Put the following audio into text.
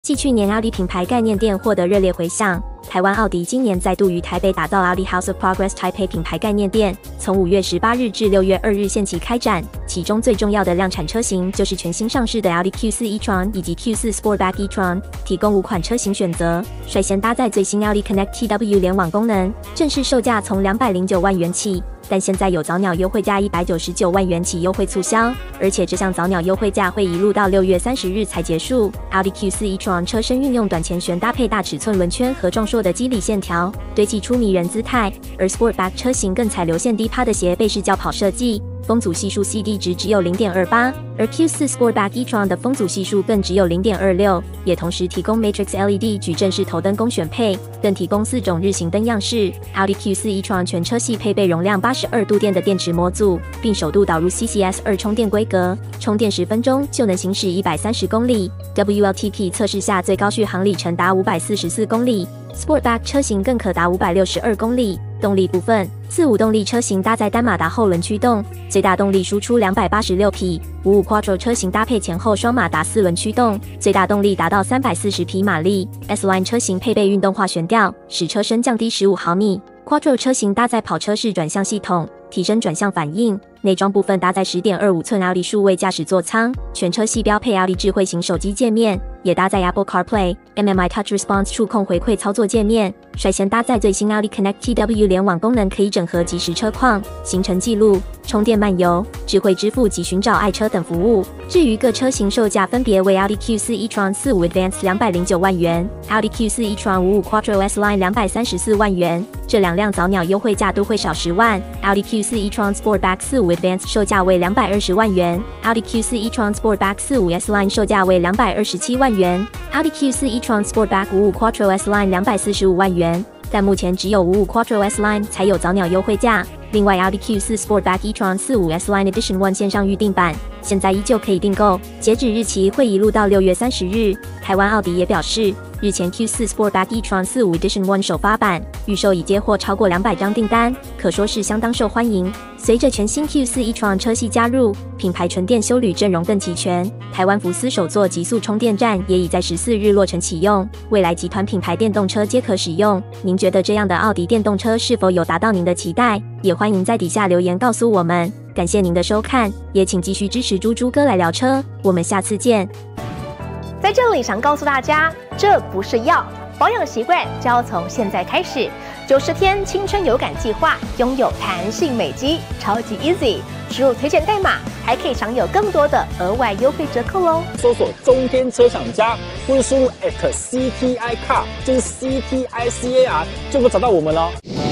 继去年奥迪品牌概念店获得热烈回响，台湾奥迪今年再度于台北打造奥迪 House of Progress Taipei 品牌概念店，从5月18日至6月2日限期开展。其中最重要的量产车型就是全新上市的奥迪 Q4 e-tron 以及 Q4 Sportback e-tron， 提供5款车型选择，率先搭载最新奥迪 Connect TW 联网功能，正式售价从209万元起。但现在有早鸟优惠价199万元起优惠促销，而且这项早鸟优惠价会一路到6月30日才结束。奥迪 Q4 e-tron 车身运用短前悬搭配大尺寸轮圈和壮硕的肌理线条，堆砌出迷人姿态，而 Sportback 车型更采流线低趴的斜背式轿跑设计。风阻系数 CD 值只有 0.28， 而 Q4 Sportback e-tron 的风阻系数更只有 0.26， 也同时提供 Matrix LED 矩阵式头灯供选配，更提供4种日行灯样式。奥迪 Q4 e-tron 全车系配备容量82度电的电池模组，并首度导入 CCS2 充电规格，充电10分钟就能行驶130公里。WLTP 测试下最高续航里程达544公里。Sportback 车型更可达562公里。动力部分，4-5动力车型搭载单马达后轮驱动，最大动力输出286匹；5-5 Quattro 车型搭配前后双马达4轮驱动，最大动力达到340匹马力。S-Line 车型配备运动化悬吊，使车身降低15毫米。Quattro 车型搭载跑车式转向系统，提升转向反应。内装部分搭载10.25寸奥迪数位驾驶座舱，全车系标配奥迪智慧型手机界面，也搭载 Apple CarPlay、MMI Touch Response 触控回馈操作界面，率先搭载最新奥迪 Connect TW 联网功能，可以整合即时车况、行程记录、充电漫游、智慧支付及寻找爱车等服务。至于各车型售价分别为奥迪 Q4 e-tron 4-5 Advance 209万元，奥迪 Q4 e-tron 5-5 Quattro S-Line 234万元。这两辆早鸟优惠价都会少10万。奥迪 Q4 e-tron Sportback 4-5 Advance 售价为220万元，奥迪 Q4 e-tron Sportback 4-5 S-Line 售价为227万元，奥迪 Q4 e-tron Sportback 5-5 Quattro S-Line 245万元。但目前只有5-5 Quattro S-Line 才有早鸟优惠价。另外，奥迪 Q4 Sportback e-tron 4-5 S-Line Edition One 线上预定版现在依旧可以订购，截止日期会一路到6月30日。台湾奥迪也表示，日前 Q4 Sportback e-tron 4-5 Edition One 首发版预售已接获超过200张订单，可说是相当受欢迎。随着全新 Q4 e-tron 车系加入，品牌纯电休旅阵容更齐全。台湾福斯首座极速充电站也已在14日落成启用，未来集团品牌电动车皆可使用。您觉得这样的奥迪电动车是否有达到您的期待？也欢迎在底下留言告诉我们。感谢您的收看，也请继续支持猪猪哥来聊车，我们下次见。 在这里想告诉大家，这不是药，保养习惯就要从现在开始。90天青春有感计划，拥有弹性美肌，超级 easy。输入推荐代码，还可以享有更多的额外优惠折扣哦。 搜索中天车厂家，或是输入 @CTI Car， 就是 CTICAR， 就能找到我们哦。